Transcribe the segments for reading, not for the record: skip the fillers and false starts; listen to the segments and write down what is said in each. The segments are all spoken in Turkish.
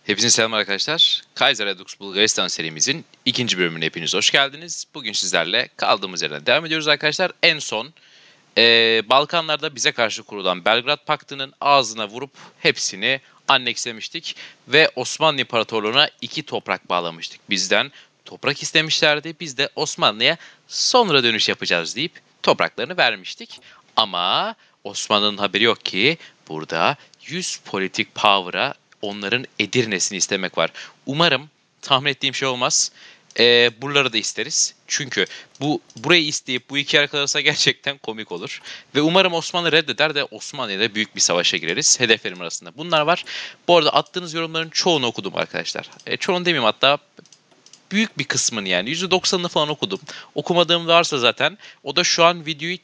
Hepinize selam arkadaşlar. Kaiser Redux Bulgaristan serimizin ikinci bölümüne hepiniz hoş geldiniz. Bugün sizlerle kaldığımız yerden devam ediyoruz arkadaşlar. En son Balkanlarda bize karşı kurulan Belgrad Paktı'nın ağzına vurup hepsini annekslemiştik. Ve Osmanlı İmparatorluğu'na 2 toprak bağlamıştık. Bizden toprak istemişlerdi. Biz de Osmanlı'ya sonra dönüş yapacağız deyip topraklarını vermiştik. Ama Osmanlı'nın haberi yok ki burada 100 politik power'a onların Edirne'sini istemek var. Umarım tahmin ettiğim şey olmaz. Buraları da isteriz. Çünkü burayı isteyip bu iki yer kalırsa gerçekten komik olur. Ve umarım Osmanlı reddeder de Osmanlı'yla büyük bir savaşa gireriz. Hedeflerim arasında bunlar var. Bu arada attığınız yorumların çoğunu okudum arkadaşlar. Çoğunu demeyeyim, hatta büyük bir kısmını, yani %90'ını falan okudum. Okumadığım varsa zaten o da şu an videoyu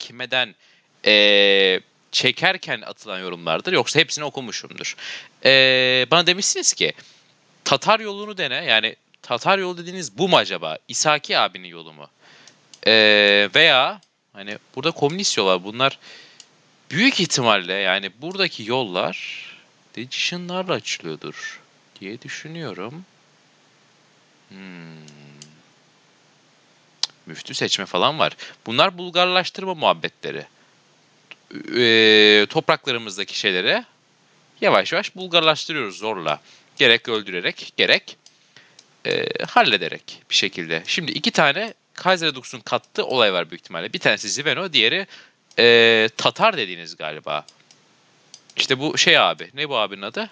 çekerken atılan yorumlardır. Yoksa hepsini okumuşumdur. Bana demişsiniz ki Tatar yolunu dene. Yani Tatar yolu dediğiniz bu mu acaba? İshaki abinin yolu mu? Veya hani burada komünist yol var. Bunlar büyük ihtimalle, yani buradaki yollar decision'larla açılıyordur diye düşünüyorum. Müftü seçme falan var. Bunlar Bulgarlaştırma muhabbetleri. Topraklarımızdaki şeyleri yavaş yavaş Bulgarlaştırıyoruz zorla. Gerek öldürerek, gerek hallederek bir şekilde. Şimdi iki tane Kaiser Redux'un kattığı olay var büyük ihtimalle. Bir tanesi Ziveno, diğeri Tatar dediğiniz galiba. İşte bu şey abi. Ne bu abinin adı?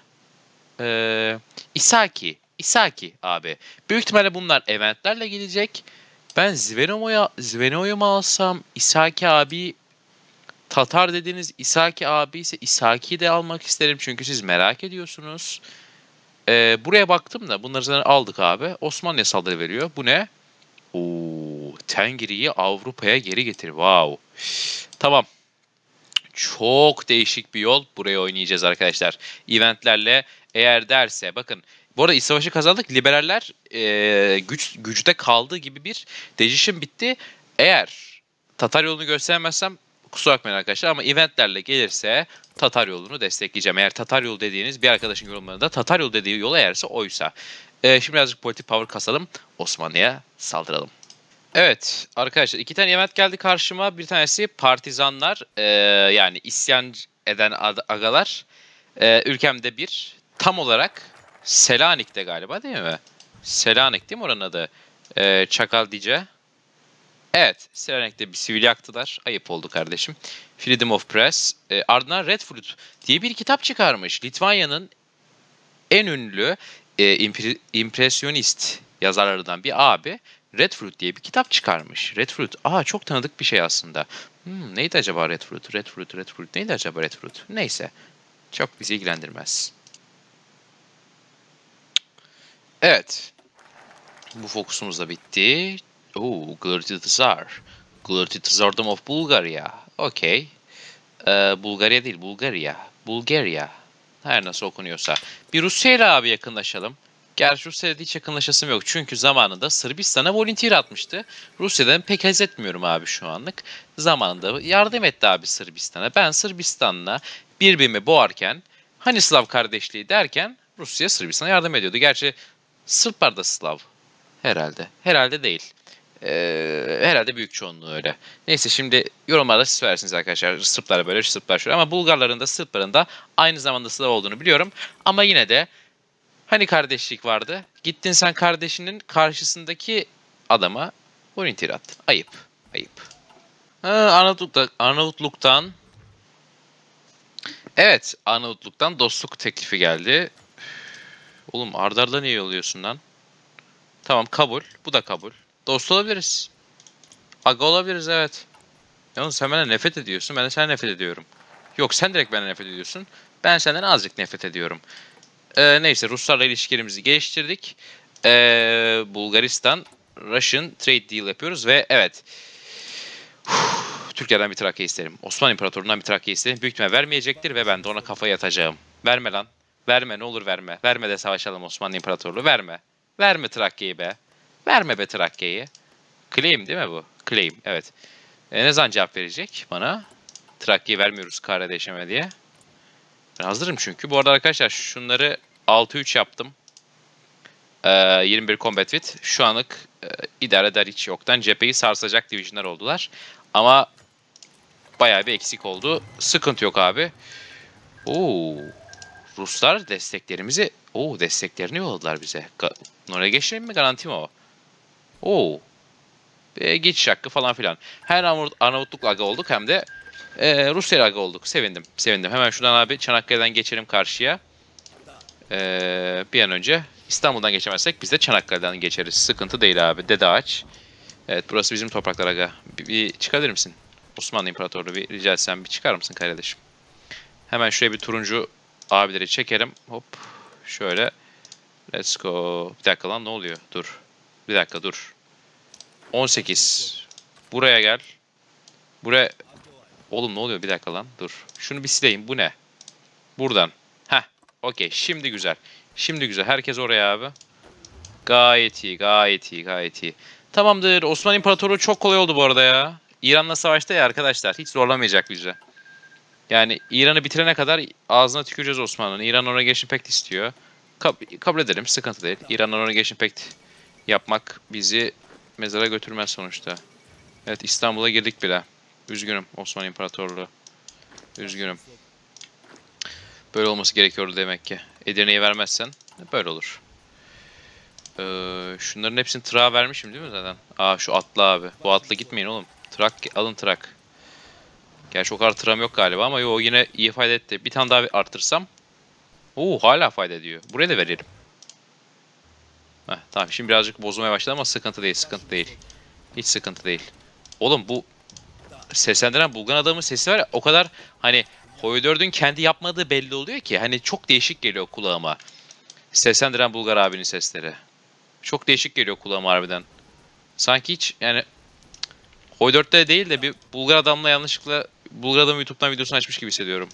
Isaki. Isaki abi. Büyük ihtimalle bunlar eventlerle gelecek. Ben Zveno'yu mu alsam? Isaki abi, Tatar dediğiniz Isaki abi ise Isaki'yi de almak isterim. Çünkü siz merak ediyorsunuz. Buraya baktım da bunları zaten aldık abi. Osmanlı'ya saldırı veriyor. Bu ne? Oo, Tengri'yi Avrupa'ya geri getir. Wow. Tamam. Çok değişik bir yol. Buraya oynayacağız arkadaşlar. Eventlerle eğer derse. Bakın. Bu arada iç savaşı kazandık. Liberaller güçte kaldığı gibi bir decision bitti. Eğer Tatar yolunu gösteremezsem kusura bakmayın arkadaşlar, ama eventlerle gelirse Tatar yolunu destekleyeceğim. Eğer Tatar yolu dediğiniz, bir arkadaşın yorumlarında Tatar yolu dediği yol eğerse oysa. Şimdi birazcık politik power kasalım. Osmanlı'ya saldıralım. Evet arkadaşlar, iki tane event geldi karşıma. Bir tanesi partizanlar, yani isyan eden agalar. Ülkemde bir. Tam olarak Selanik'te galiba, değil mi? Selanik değil mi oranın adı? Çakaldice. Evet, Selanik'te bir sivil yaktılar. Ayıp oldu kardeşim. Freedom of Press. Ardından Red Fruit diye bir kitap çıkarmış. Litvanya'nın en ünlü impresyonist yazarlarından bir abi Red Fruit diye bir kitap çıkarmış. Red Fruit, çok tanıdık bir şey aslında. Neydi acaba Red Fruit? Red Fruit, Red Fruit. Neydi acaba Red Fruit? Neyse. Çok bizi ilgilendirmez. Evet. Bu fokusumuz da bitti. Glority Tsar. Glority Tsardom of Bulgaria. Okey. Bulgarya değil, Bulgaria. Bulgaria. Her nasıl okunuyorsa. Bir Rusya ile abi yakınlaşalım. Gerçi Rusya'yla hiç yakınlaşasım yok. Çünkü zamanında Sırbistan'a volunteer atmıştı. Rusya'dan pek haz etmiyorum abi şu anlık. Zamanında yardım etti abi Sırbistan'a. Ben Sırbistan'la birbirimi boğarken, hani Slav kardeşliği derken, Rusya Sırbistan'a yardım ediyordu. Gerçi Sırplar da Slav. Herhalde. Herhalde değil. Herhalde büyük çoğunluğu öyle. Neyse, şimdi yorumlarda siz söylersiniz arkadaşlar. Sırplar böyle, Sırplar şöyle. Ama Bulgarların da Sırpların da aynı zamanda Slav olduğunu biliyorum. Ama yine de hani kardeşlik vardı. Gittin sen kardeşinin karşısındaki adama volunteer attın. Ayıp. Ayıp. Arnavutluk'tan. Evet, Arnavutluk'tan dostluk teklifi geldi. Oğlum arda arda niye yolluyorsun lan? Tamam, kabul. Bu da kabul. Dost olabiliriz. Aga olabiliriz, evet. Yalnız sen benden nefret ediyorsun. Ben de senden nefret ediyorum. Yok, sen direkt benden nefret ediyorsun. Ben senden azıcık nefret ediyorum. Neyse, Ruslarla ilişkilerimizi geliştirdik. Bulgaristan, Russian trade deal yapıyoruz ve evet. Türkiye'den bir Trakya isterim. Osmanlı İmparatorluğu'ndan bir Trakya isterim. Büyük ihtimal vermeyecektir ve ben de ona kafayı atacağım. Verme lan. Verme, ne olur verme. Verme de savaşalım Osmanlı İmparatorluğu. Verme. Verme Trakya'yı be. Verme be Trakya'yı. Claim değil mi bu? Claim, evet. Ne zaman cevap verecek bana? Trakya'yı vermiyoruz kardeşime diye. Ben hazırım çünkü. Bu arada arkadaşlar şunları 6-3 yaptım. 21 combat with. Şu anlık idare eder, hiç yoktan cepheyi sarsacak division'lar oldular. Ama bayağı bir eksik oldu. Sıkıntı yok abi. Oo, Ruslar desteklerimizi... desteklerini yolladılar bize. Oraya geçelim mi? Garanti mi o? Oo. Geçiş hakkı falan filan. Hem Arnavutluk aga olduk hem de Rusya aga olduk. Sevindim. Sevindim. Hemen şuradan abi Çanakkale'den geçelim karşıya. Bir an önce İstanbul'dan geçemezsek biz de Çanakkale'den geçeriz. Sıkıntı değil abi. Dede Ağaç. Evet, burası bizim topraklar aga. Bir çıkabilir misin? Osmanlı İmparatorluğu, bir rica etsem bir çıkar mısın kardeşim? Hemen şuraya bir turuncu abileri çekelim. Hop. Şöyle. Let's go. Bir dakika lan, ne oluyor? Dur. Bir dakika dur. 18. Buraya gel. Buraya. Oğlum ne oluyor? Bir dakika lan. Dur. Şunu bir sileyim. Bu ne? Buradan. Heh. Okey. Şimdi güzel. Şimdi güzel. Herkes oraya abi. Gayet iyi. Gayet iyi. Gayet iyi. Tamamdır. Osmanlı İmparatorluğu çok kolay oldu bu arada ya. İran'la savaşta ya arkadaşlar. Hiç zorlamayacak bizi. Yani İran'ı bitirene kadar ağzına tüküreceğiz Osmanlı'nın. İran ona geçin pekt istiyor. Kabul edelim. Sıkıntı değil. İran'dan ona geçin pekt yapmak bizi mezara götürmez sonuçta. Evet, İstanbul'a girdik bile. Üzgünüm Osmanlı İmparatorluğu. Üzgünüm. Böyle olması gerekiyordu demek ki. Edirne'yi vermezsen böyle olur. Şunların hepsini tırağa vermişim değil mi zaten? Şu atlı abi. Bu atlı gitmeyin oğlum. Trak alın, trak. Gerçi o kadar tırım yok galiba ama o yine iyi fayda etti. Bir tane daha arttırsam. Hala fayda ediyor. Buraya da verelim. Tamam, şimdi birazcık bozulmaya başladı ama sıkıntı değil, sıkıntı değil. Hiç sıkıntı değil. Oğlum bu seslendiren Bulgan adamın sesi var ya, o kadar hani Hoydörd'ün kendi yapmadığı belli oluyor ki. Hani çok değişik geliyor kulağıma. Seslendiren Bulgar abinin sesleri. Çok değişik geliyor kulağıma harbiden. Sanki hiç yani Hoydörd'de değil de bir Bulgar adamla yanlışlıkla Bulgar adamın YouTube'dan videosunu açmış gibi hissediyorum.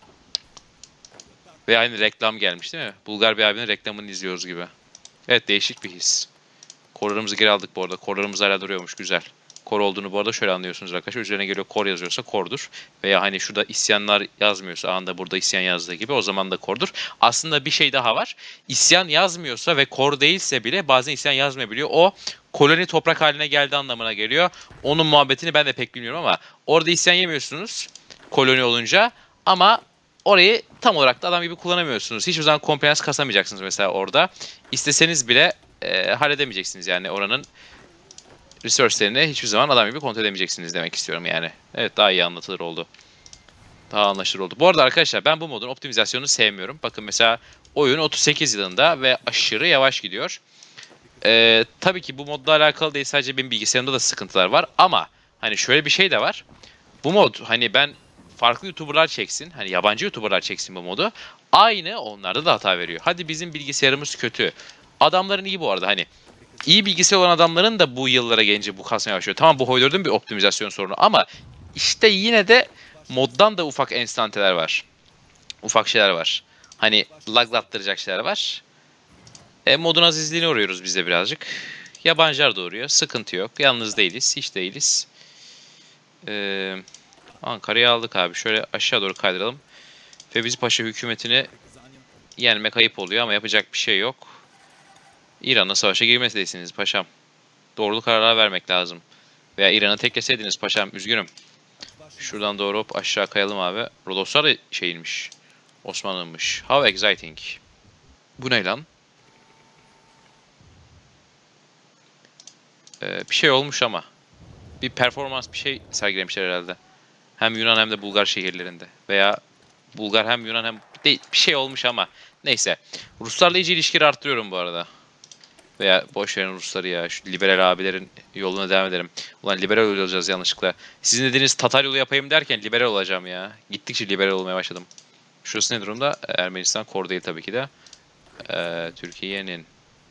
Ve aynı reklam gelmiş değil mi? Bulgar bir abinin reklamını izliyoruz gibi. Evet, değişik bir his. Korlarımızı geri aldık bu arada. Korlarımız hala duruyormuş, güzel. Kor olduğunu bu arada şöyle anlıyorsunuz arkadaşlar. Üzerine geliyor kor yazıyorsa kordur. Veya hani şurada isyanlar yazmıyorsa, anda burada isyan yazdığı gibi, o zaman da kordur. Aslında bir şey daha var. İsyan yazmıyorsa ve kor değilse bile bazen isyan yazmayabiliyor. O koloni toprak haline geldi anlamına geliyor. Onun muhabbetini ben de pek bilmiyorum ama orada isyan yemiyorsunuz koloni olunca, ama orayı tam olarak da adam gibi kullanamıyorsunuz. Hiçbir zaman komplans kasamayacaksınız mesela orada. İsteseniz bile halledemeyeceksiniz yani oranın resource'lerini hiçbir zaman adam gibi kontrol edemeyeceksiniz demek istiyorum yani. Evet, daha iyi anlatılır oldu. Daha anlaşılır oldu. Bu arada arkadaşlar, ben bu modun optimizasyonunu sevmiyorum. Bakın mesela oyun 38 yılında ve aşırı yavaş gidiyor. Tabii ki bu modla alakalı değil, sadece benim bilgisayarımda da sıkıntılar var ama hani şöyle bir şey de var. Bu mod hani ben farklı YouTuber'lar çeksin, hani yabancı YouTuber'lar çeksin bu modu. Aynı onlarda da hata veriyor. Hadi bizim bilgisayarımız kötü. Adamların iyi bu arada, hani İyi bilgisayar olan adamların da bu yıllara gelince bu kasmaya başlıyor. Tamam, bu Hoydörd'ün bir optimizasyon sorunu ama işte yine de moddan da ufak enstanteler var. Ufak şeyler var. Hani laglattıracak şeyler var. Modun azizliğine uğruyoruz biz de birazcık. Yabancılar da uğruyor. Sıkıntı yok. Yalnız değiliz. Hiç değiliz. Ankara'yı aldık abi. Şöyle aşağı doğru kaydıralım. Fevzi Paşa hükümetini yenmek ayıp oluyor ama yapacak bir şey yok. İran'la savaşa girmeseydiniz paşam. Doğru kararlar vermek lazım. Veya İran'ı tekleseydiniz paşam, üzgünüm. Şuradan doğru hop aşağı kayalım abi. Rodoslar da şeyinmiş. Osmanlı'nmış. How exciting. Bu ne lan? Bir şey olmuş ama. Bir performans, bir şey sergilemişler herhalde. Hem Yunan hem de Bulgar şehirlerinde. Veya Bulgar hem Yunan hem... Değil, bir şey olmuş ama. Neyse. Ruslarla iyice ilişkileri arttırıyorum bu arada. Veya boş verin Rusları ya. Şu liberal abilerin yoluna devam edelim. Ulan liberal olacağız yanlışlıkla. Sizin dediğiniz Tatar yolu yapayım derken liberal olacağım ya. Gittikçe liberal olmaya başladım. Şurası ne durumda? Ermenistan kor değil tabii ki de. Türkiye'nin.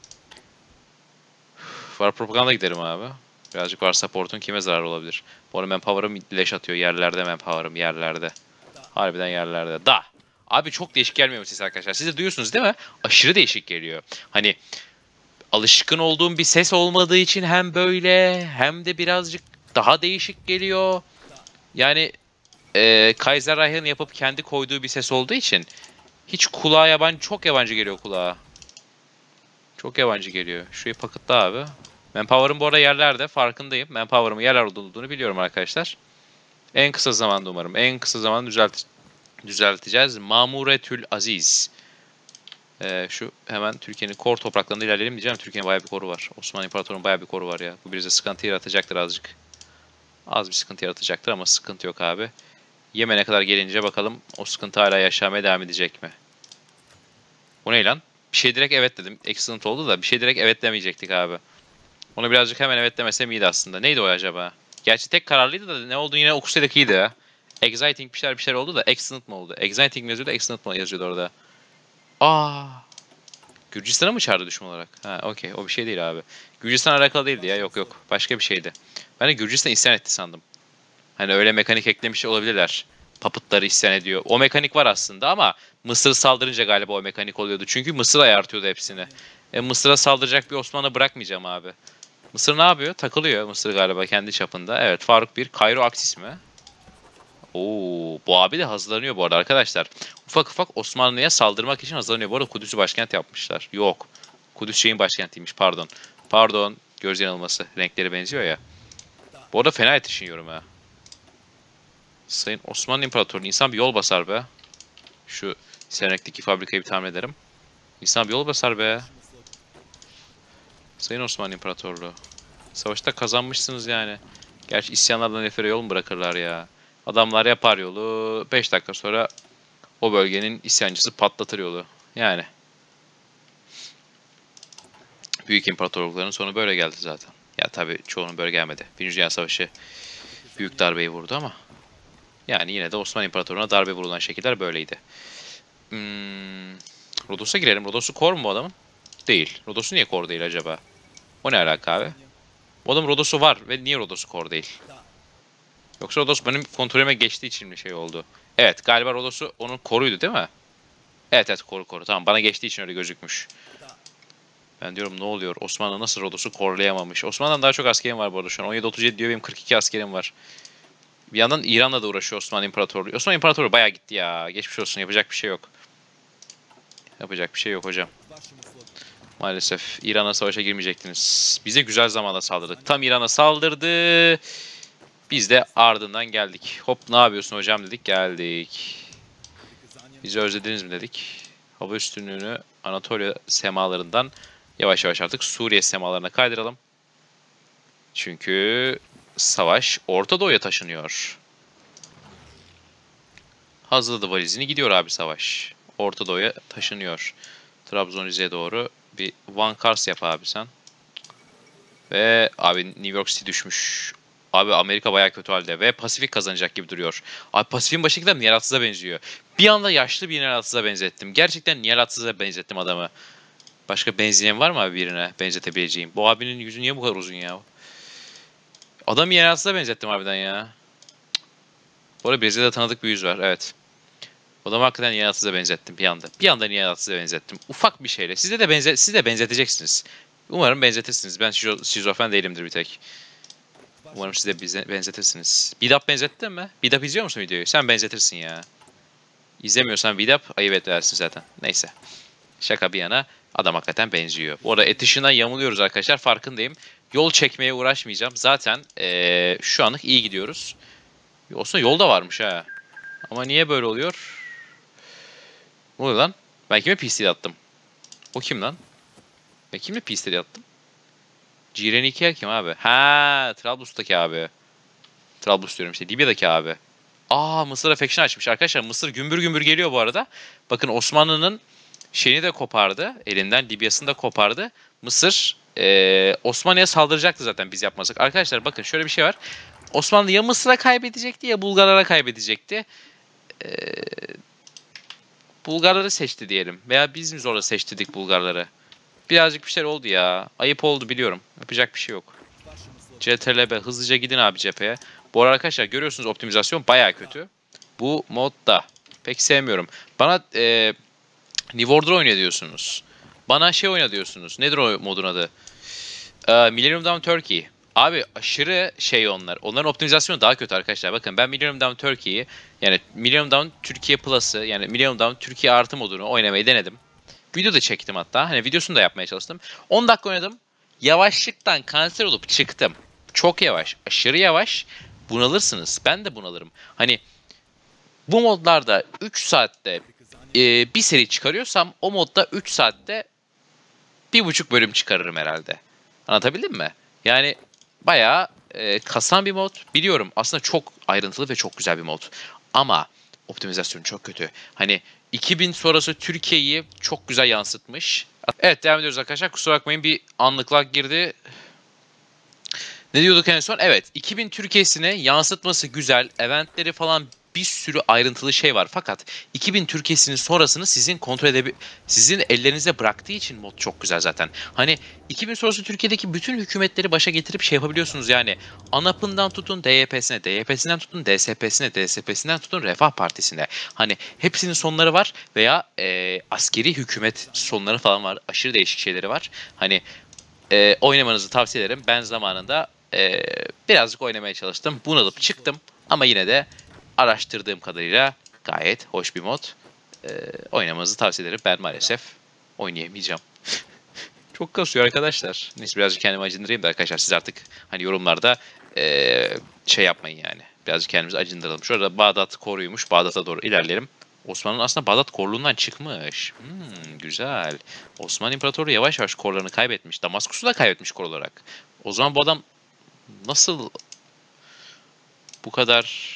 Var propaganda giderim abi. Birazcık var support'un kime zararı olabilir? Bu arada manpower'ım leş atıyor. Yerlerde manpower'ım, yerlerde. Harbiden yerlerde. Da! Abi çok değişik gelmiyor mu ses arkadaşlar? Siz de duyuyorsunuz değil mi? Aşırı değişik geliyor. Hani alışkın olduğum bir ses olmadığı için hem böyle hem de birazcık daha değişik geliyor. Yani Kaiser Reich'ın yapıp kendi koyduğu bir ses olduğu için Hiç kulağa yabancı, çok yabancı geliyor kulağa. Çok yabancı geliyor. Şurayı paketla abi. Manpower'ın bu arada yerlerde farkındayım. Manpower'ımın yerler olduğunu biliyorum arkadaşlar. En kısa zamanda umarım. En kısa zamanda düzelteceğiz. Mamuretül Aziz. Şu hemen Türkiye'nin kor topraklarında ilerleyelim diyeceğim. Türkiye'nin bayağı bir koru var. Osmanlı İmparatorluğu'nun bayağı bir koru var ya. Bu bize sıkıntı yaratacaktır azıcık. Az bir sıkıntı yaratacaktır ama sıkıntı yok abi. Yemen'e kadar gelince bakalım o sıkıntı hala yaşamaya devam edecek mi? Bu ne lan? Bir şey direkt evet dedim. Excellent oldu da bir şey direkt evet demeyecektik abi. Onu birazcık hemen evet demesem iyiydi aslında. Neydi o acaba? Gerçi tek kararlıydı da ne olduğunu yine okusaydık iyiydi ya. Exciting bir şeyler oldu da excellent mı oldu? Exciting mi yazıyordu, excellent mı yazıyordu orada? Aa, Gürcistan'a mı çağırdı düşman olarak? Ha, okey. O bir şey değil abi. Gürcistan alakalı değildi ya. Yok yok. Başka bir şeydi. Ben de Gürcistan isyan etti sandım. Hani öyle mekanik eklemiş olabilirler. Puppet'ları isyan ediyor. O mekanik var aslında ama Mısır saldırınca galiba o mekanik oluyordu. Çünkü Mısır ayartıyordu hepsini. Mısır'a saldıracak bir Osmanlı bırakmayacağım abi. Mısır ne yapıyor? Takılıyor Mısır galiba kendi çapında. Evet, Faruk bir Kairo Aksis mi? Oo, bu abi de hazırlanıyor bu arada arkadaşlar. Ufak ufak Osmanlı'ya saldırmak için hazırlanıyor. Bu arada Kudüs'ü başkent yapmışlar. Yok. Kudüs şeyin başkentiymiş, pardon. Pardon. Göz yanılması. Renkleri benziyor ya. Bu arada fena yetişiyorum ha. Sayın Osmanlı İmparatorluğu. İnsan bir yol basar be. Şu Senerek'teki fabrikayı bir tamir ederim. İnsan bir yol basar be. Sayın Osmanlı İmparatorluğu. Savaşta kazanmışsınız yani. Gerçi isyanlardan nefere yol mu bırakırlar ya? Adamlar yapar yolu. 5 dakika sonra o bölgenin isyancısı patlatır yolu. Yani. Büyük imparatorlukların sonu böyle geldi zaten. Ya tabii çoğunun böyle gelmedi. Birinci Dünya Savaşı büyük darbeyi vurdu ama. Yani yine de Osmanlı İmparatorluğu'na darbe vurulan şekiller böyleydi. Rodos'a girelim. Rodos'u kor mu bu adamın? Değil. Rodos'u niye kor değil acaba? O ne alaka abi? Bu adamın Rodos'u var ve niye Rodos'u kor değil? Yoksa Rodos benim kontrolüme geçtiği için mi şey oldu? Evet, galiba Rodos'u onun koruydu değil mi? Evet evet, koru. Tamam, bana geçtiği için öyle gözükmüş. Ben diyorum ne oluyor? Osmanlı nasıl Rodos'u korlayamamış? Osmanlı'dan daha çok askerim var bu arada şu an. 17-37 diyor, benim 42 askerim var. Bir yandan İran'la da uğraşıyor Osmanlı İmparatorluğu. Osmanlı İmparatorluğu bayağı gitti ya. Geçmiş olsun, yapacak bir şey yok. Yapacak bir şey yok hocam. Maalesef İran'a savaşa girmeyecektiniz. Bize güzel zamanda saldırdık. Tam İran'a saldırdı. Biz de ardından geldik. Hop, ne yapıyorsun hocam dedik, geldik. Bizi özlediniz mi dedik. Hava üstünlüğünü Anatolia semalarından yavaş yavaş artık Suriye semalarına kaydıralım. Çünkü savaş Orta Doğu'ya taşınıyor. Hazırladı valizini, gidiyor abi savaş. Orta Doğu'ya taşınıyor. Trabzon Rize'ye doğru bir Van Kars yap abi sen. Ve abi New York City düşmüş. Abi Amerika bayağı kötü halde ve Pasifik kazanacak gibi duruyor. Abi Pasifik'in başındakiler Nihal Atsız'a benziyor. Bir anda yaşlı bir Nihal Atsız'a benzettim. Gerçekten Nihal Atsız'a benzettim adamı. Başka benzeyen var mı abi birine benzetebileceğim? Bu abinin yüzü niye bu kadar uzun ya? Adamı Nihal Atsız'a benzettim harbiden ya. Bu arada Brezilya'da tanıdık bir yüz var, evet. Adamı hakikaten Nihal Atsız'a benzettim bir anda. Bir anda Nihal Atsız'a benzettim. Ufak bir şeyle. Siz de benzeteceksiniz. Umarım benzetirsiniz. Ben şizofren değilimdir bir tek. Umarım siz de benzetirsiniz. Bidap benzettin mi? Bidap izliyor musun videoyu? Sen benzetirsin ya. İzlemiyorsan Bidap ayıp edersin zaten. Neyse. Şaka bir yana, adam hakikaten benziyor. Bu arada et ışığına yamuluyoruz arkadaşlar, farkındayım. Yol çekmeye uğraşmayacağım. Zaten şu anlık iyi gidiyoruz. Olsun, yol da varmış ha. Ama niye böyle oluyor? Ne oluyor lan? Ben kime pistil attım? O kim lan? Ben kimle pistil attım? Cireni 2 kim abi? Ha, Trablus'taki abi. Trablus diyorum işte. Libya'daki abi. Aa, Mısır Affection açmış. Arkadaşlar Mısır gümbür gümbür geliyor bu arada. Bakın Osmanlı'nın şeyini de kopardı. Elinden Libya'sını da kopardı. Mısır Osmanlı'ya saldıracaktı zaten biz yapmasak. Arkadaşlar bakın şöyle bir şey var. Osmanlı ya Mısır'a kaybedecekti ya Bulgarlara kaybedecekti. Eee, Bulgarları seçti diyelim. Veya biz mi zorla seçtirdik Bulgarları? Birazcık bir şey oldu ya. Ayıp oldu biliyorum. Yapacak bir şey yok. CTRL-B, hızlıca gidin abi cepheye. Bu arada arkadaşlar görüyorsunuz optimizasyon bayağı kötü. Bu modda. Pek sevmiyorum. Bana New Order oyna diyorsunuz. Bana şey oyna diyorsunuz. Nedir o modun adı? Millennium Down Turkey. Abi aşırı şey onlar. Onların optimizasyonu daha kötü arkadaşlar. Bakın ben Millennium Down Turkey'yi yani Millennium Down Türkiye Plus'ı yani Millennium Down Türkiye artı modunu oynamayı denedim. Video da çektim hatta. Hani videosunu da yapmaya çalıştım. 10 dakika oynadım. Yavaşlıktan kanser olup çıktım. Çok yavaş. Aşırı yavaş. Bunalırsınız. Ben de bunalırım. Hani bu modlarda 3 saatte bir seri çıkarıyorsam o modda 3 saatte 1,5 bölüm çıkarırım herhalde. Anlatabildim mi? Yani bayağı kasan bir mod. Biliyorum aslında çok ayrıntılı ve çok güzel bir mod. Ama optimizasyonu çok kötü. Hani 2000 sonrası Türkiye'yi çok güzel yansıtmış. Evet devam ediyoruz arkadaşlar. Kusura bakmayın bir anlık lag girdi. Ne diyorduk en son? Evet, 2000 Türkiye'sini yansıtması güzel. Eventleri falan bir sürü ayrıntılı şey var. Fakat 2000 Türkiye'sinin sonrasını sizin ellerinize bıraktığı için mod çok güzel zaten. Hani 2000 sonrası Türkiye'deki bütün hükümetleri başa getirip şey yapabiliyorsunuz yani. ANAP'ından tutun DYP'sine, DYP'sinden tutun DSP'sine, DSP'sinden tutun Refah Partisi'ne. Hani hepsinin sonları var veya askeri hükümet sonları falan var. Aşırı değişik şeyleri var. Hani oynamanızı tavsiye ederim. Ben zamanında birazcık oynamaya çalıştım. Bunalıp çıktım. Ama yine de araştırdığım kadarıyla gayet hoş bir mod. Oynamanızı tavsiye ederim. Ben maalesef oynayamayacağım. Çok kasıyor arkadaşlar. Neyse birazcık kendimi acındırayım da arkadaşlar siz artık hani yorumlarda şey yapmayın yani. Birazcık kendimizi acındıralım. Şurada Bağdat koruymuş. Bağdat'a doğru ilerleyelim. Osmanlı'nın aslında Bağdat korluğundan çıkmış. Güzel. Osmanlı İmparatoru yavaş yavaş korlarını kaybetmiş. Damaskus'u da kaybetmiş kor olarak. O zaman bu adam nasıl bu kadar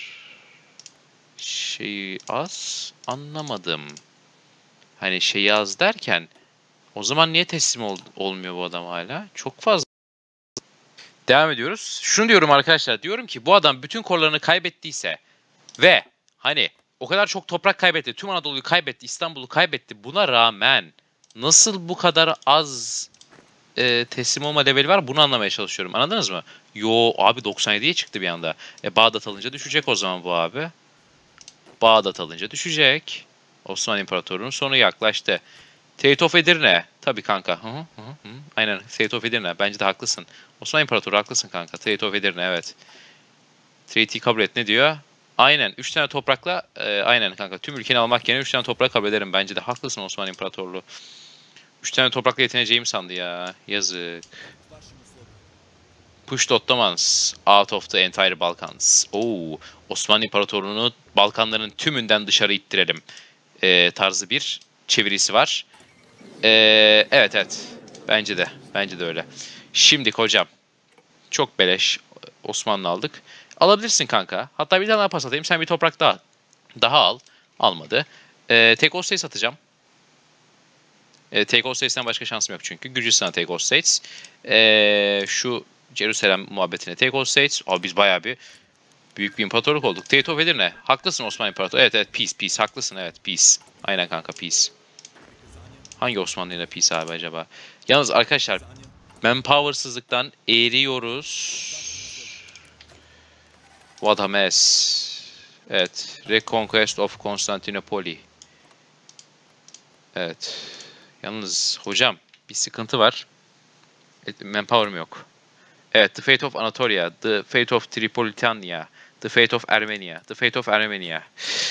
şeyi az anlamadım. Hani şeyi az derken o zaman niye teslim olmuyor bu adam hala? Çok fazla. Devam ediyoruz. Şunu diyorum arkadaşlar. Diyorum ki bu adam bütün korlarını kaybettiyse ve hani o kadar çok toprak kaybetti. Tüm Anadolu'yu kaybetti. İstanbul'u kaybetti. Buna rağmen nasıl bu kadar az teslim olma leveli var? Bunu anlamaya çalışıyorum. Anladınız mı? Yo abi 97'ye çıktı bir anda. Bağdat alınca düşecek o zaman bu abi. Bağdat alınca düşecek. Osmanlı İmparatorluğu'nun sonu yaklaştı. Teyit of Edirne. Tabii kanka. Hı hı, hı hı. Aynen. Teyit of Edirne. Bence de haklısın. Osmanlı İmparatoru haklısın kanka. Teyit of Edirne evet. Treaty'yi kabul et ne diyor? Aynen. 3 tane toprakla aynen kanka. Tüm ülkeni almak yerine 3 tane toprak kabul ederim. Bence de haklısın Osmanlı İmparatorluğu. 3 tane toprakla yetineceğimi sandı ya. Yazık. Push the Ottomans out of the entire Balkans. Oo, Osmanlı İmparatorluğu'nu Balkanların tümünden dışarı ittirelim. Tarzı bir çevirisi var. Evet evet. Bence de. Bence de öyle. Şimdi hocam. Çok beleş Osmanlı aldık. Alabilirsin kanka. Hatta bir tane daha pas atayım. Sen bir toprak daha al. Almadı. Take all states satacağım. Take all states'ten başka şansım yok çünkü. Gürcistan'a take all states. Şu Jerusalem muhabbetine take all states. Abi biz bayağı bir büyük bir imparatorluk olduk. Teyit of Edirne. Haklısın Osmanlı İmparatoru. Evet evet peace peace. Haklısın evet peace. Aynen kanka peace. Hangi Osmanlı'yla peace abi acaba? Yalnız arkadaşlar manpower'sızlıktan eriyoruz. What a mess. Evet. Reconquest of Constantinople. Evet. Yalnız hocam bir sıkıntı var. Manpower'ım yok. Evet. The Fate of Anatolia. The Fate of Tripolitania. The Fate of Armenia. The Fate of Armenia.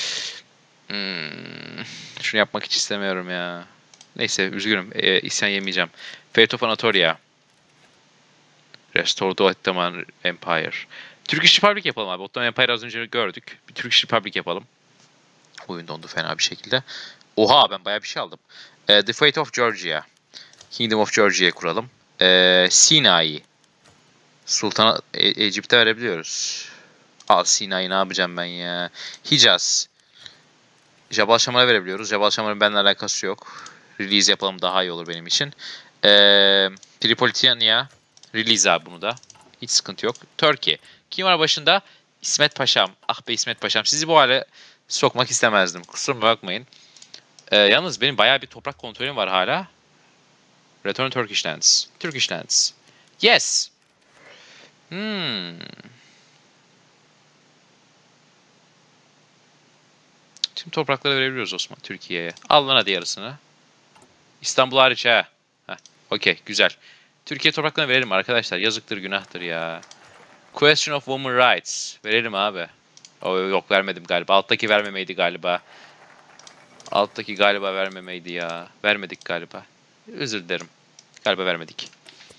Şunu yapmak hiç istemiyorum ya. Neyse üzgünüm. İsyan yemeyeceğim. Fate of Anatolia. Restore the Ottoman Empire. Turkish Republic yapalım abi. Ottoman Empire az önce gördük. Bir Turkish Republic yapalım. Oyun dondu fena bir şekilde. Oha ben bayağı bir şey aldım. The Fate of Georgia. Kingdom of Georgia'ya kuralım. Sinai. Sultan'a Egypt'e verebiliyoruz. Al Sinai ne yapacağım ben ya. Hicaz. Jabal Şamar'a verebiliyoruz. Jabal Şamar'ın benimle alakası yok. Release yapalım daha iyi olur benim için. Tripolitania. Release abi bunu da. Hiç sıkıntı yok. Turkey. Kim var başında? İsmet Paşam. Ah be İsmet Paşam. Sizi bu hale sokmak istemezdim. Kusuruma bakmayın. Yalnız benim bayağı bir toprak kontrolüm var hala. Return Turkish lands. Turkish lands. Yes. Tüm toprakları verebiliyoruz Osman Türkiye'ye. Al lan hadi yarısını. İstanbul hariç ha. Okey güzel. Türkiye topraklarına verelim arkadaşlar. Yazıktır, günahtır ya. Question of Women Rights. Verelim abi. Yok, vermedim galiba. Alttaki vermemeydi galiba. Alttaki galiba vermemeydi ya. Vermedik galiba. Özür dilerim. Galiba vermedik.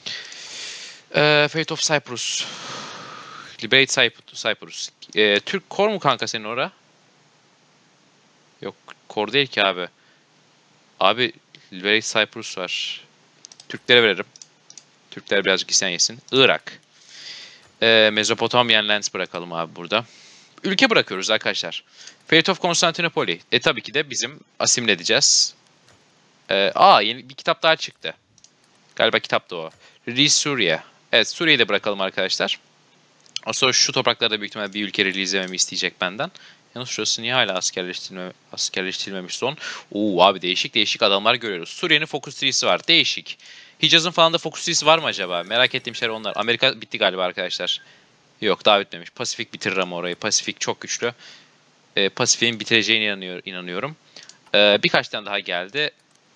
Fate of Cyprus. Liberate Cyprus. Türk kor mu kanka senin ora? Yok, kor değil ki abi. Abi Liberate Cyprus var. Türklere verelim. Türkler birazcık isyan yesin. Irak. Mesopotamian Lands bırakalım abi burada. Ülke bırakıyoruz arkadaşlar. Fate of Constantinople. Tabii ki de bizim asimle edeceğiz. Yeni bir kitap daha çıktı. Galiba kitaptı o. Release Suriye. Evet, Suriye'yi de bırakalım arkadaşlar. Aslında şu topraklarda büyük ihtimalle bir ülke release'lememi isteyecek benden. Yalnız şurası niye hala askerleştirilmemiş son? Abi değişik adamlar görüyoruz. Suriye'nin Focus Tree'si var. Değişik. Hicaz'ın falan da Focus Tree'si var mı acaba? Merak ettiğim şeyler onlar. Amerika bitti galiba arkadaşlar. Yok, daha bitmemiş. Pasifik bitirir ama orayı. Pasifik çok güçlü. Pasifik'in bitireceğine inanıyorum. Birkaç tane daha geldi.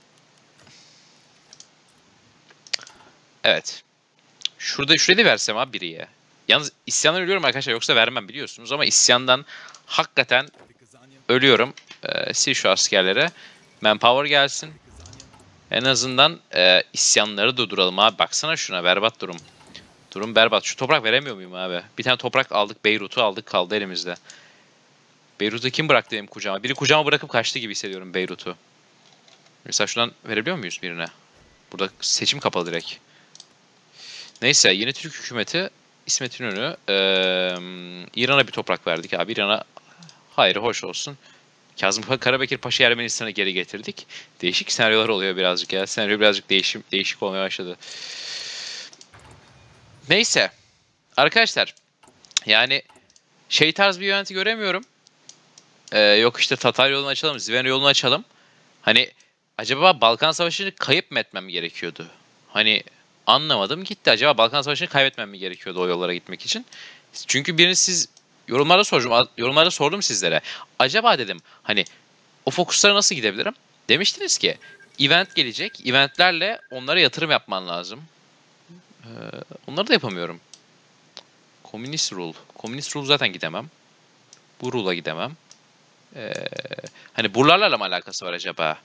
Evet. Şurayı da versem abi biriye. Yalnız isyandan ölüyorum arkadaşlar, yoksa vermem biliyorsunuz, ama isyandan hakikaten ölüyorum. Sil şu askerlere. Manpower gelsin. En azından isyanları durduralım abi. Baksana şuna, berbat durum. Durum berbat. Şu toprak veremiyor muyum abi? Bir tane toprak aldık, Beyrut'u aldık, kaldı elimizde. Beyrut'u kim bıraktı benim kucağıma? Biri kucağıma bırakıp kaçtı gibi hissediyorum Beyrut'u. Mesela şuradan verebiliyor muyuz birine? Burada seçim kapalı direkt. Neyse, yeni Türk hükümeti İsmet İnönü İran'a bir toprak verdik abi. İran'a hayır hoş olsun. Kazım Karabekir Paşa Ermenistan'a geri getirdik. Değişik senaryolar oluyor birazcık ya. Senaryo birazcık değişik olmaya başladı. Neyse. Arkadaşlar. Yani tarz bir yöneti göremiyorum. Yok işte Tatar yolunu açalım, Zivene yolunu açalım. Hani acaba Balkan Savaşı'nı kayıp mı etmem gerekiyordu? Hani anlamadım gitti. Acaba Balkan Savaşı'nı kaybetmem mi gerekiyordu o yollara gitmek için? Çünkü birini siz yorumlarda sordum sizlere. Acaba dedim hani o fokuslara nasıl gidebilirim? Demiştiniz ki event gelecek. Eventlerle onlara yatırım yapman lazım. Onları da yapamıyorum. Communist Rule. Communist Rule zaten gidemem. Bu rule'a gidemem. Hani buralarla mı alakası var acaba?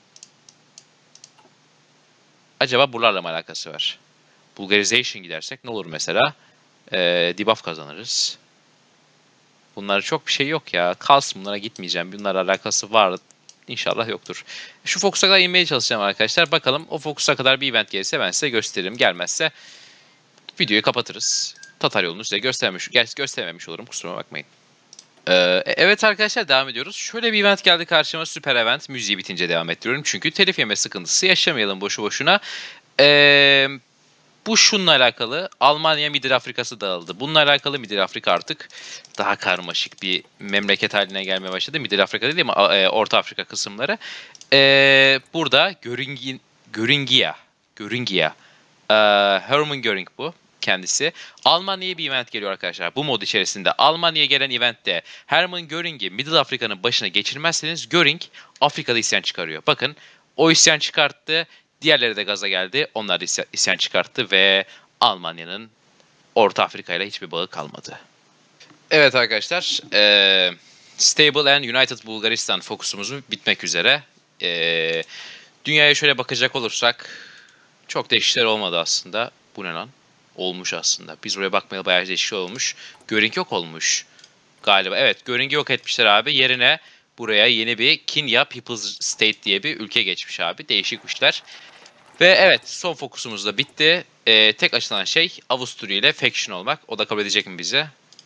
Acaba buralarla mı alakası var? Bulgarization gidersek ne olur mesela? Debuff kazanırız. Bunlar çok bir şey yok ya. Kalsın, bunlara gitmeyeceğim. Bunlarla alakası var. İnşallah yoktur. Şu fokusa kadar inmeye çalışacağım arkadaşlar. Bakalım o fokusa kadar bir event gelirse ben size gösteririm. Gelmezse videoyu kapatırız. Tatar yolunu size göstermemiş olurum. Kusuruma bakmayın. Evet arkadaşlar, devam ediyoruz. Şöyle bir event geldi karşıma. Süper event. Müziği bitince devam ettiriyorum. Çünkü telif yeme sıkıntısı yaşamayalım boşu boşuna. Bu şununla alakalı. Almanya Middle Afrika'sı dağıldı. Bununla alakalı Middle Afrika artık daha karmaşık bir memleket haline gelmeye başladı. Middle Afrika değil ama Orta Afrika kısımları. Burada Göringia. Hermann Göring bu kendisi. Almanya'ya bir event geliyor arkadaşlar. Bu mod içerisinde Almanya'ya gelen eventte Hermann Göring'i Middle Afrika'nın başına geçirmezseniz Göring Afrika'da isyan çıkarıyor. Bakın, o isyan çıkarttı. Diğerleri de gaza geldi. Onlar da isyan çıkarttı ve Almanya'nın Orta Afrika ile hiçbir bağı kalmadı. Evet arkadaşlar, Stable and United Bulgaristan fokusumuz bitmek üzere. Dünyaya şöyle bakacak olursak çok değişiklikler olmadı aslında. Bu ne lan? Olmuş aslında. Biz oraya bakmaya bayağı değişik olmuş. Göring yok olmuş galiba. Evet, Göring'i yok etmişler abi. Yerine buraya yeni bir Kenya People's State diye bir ülke geçmiş abi. Değişik işler. Ve evet, son fokusumuz da bitti. Tek açılan şey Avusturya ile faction olmak. O da kabul edecek mi bize?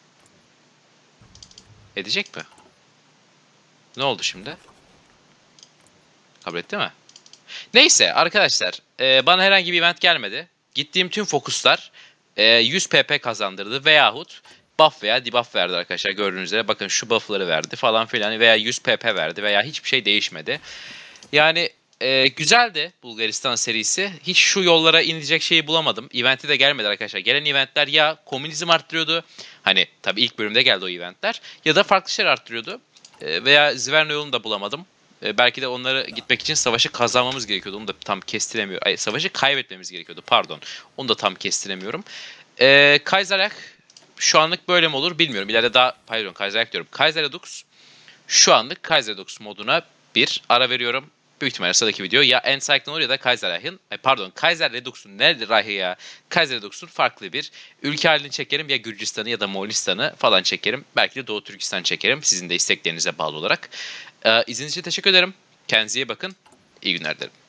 Edecek mi? Ne oldu şimdi? Kabul etti mi? Neyse arkadaşlar, bana herhangi bir event gelmedi. Gittiğim tüm fokuslar 100 PP kazandırdı veyahut buff veya debuff verdi arkadaşlar. Gördüğünüz üzere bakın şu buff'ları verdi falan filan veya 100 PP verdi veya hiçbir şey değişmedi. Yani güzeldi Bulgaristan serisi. Hiç şu yollara inecek şeyi bulamadım. Event'i de gelmedi arkadaşlar. Gelen eventler ya komünizm arttırıyordu. Hani tabii ilk bölümde geldi o eventler. Ya da farklı şeyler arttırıyordu. Veya Zverno yolunu da bulamadım. Belki de onlara gitmek için savaşı kazanmamız gerekiyordu. Onu da tam kestiremiyorum. Ay, savaşı kaybetmemiz gerekiyordu. Pardon. Onu da tam kestiremiyorum. Kaiserreich şu anlık böyle mi olur bilmiyorum. İleride daha pardon Kaiserreich diyorum. Kaiserredux şu anlık Kaiserredux moduna bir ara veriyorum. Büyük ihtimalle sıradaki video ya Encyclonor ya da Kaiserreich'in pardon Kaiserredux'un nerede Reich'i ya? Kaiserredux'un farklı bir ülke halini çekerim. Ya Gürcistan'ı ya da Moğolistan'ı falan çekerim. Belki de Doğu Türkistan çekerim. Sizin de isteklerinize bağlı olarak. İzlediğiniz için teşekkür ederim. Kendinize iyi bakın. İyi günler dilerim.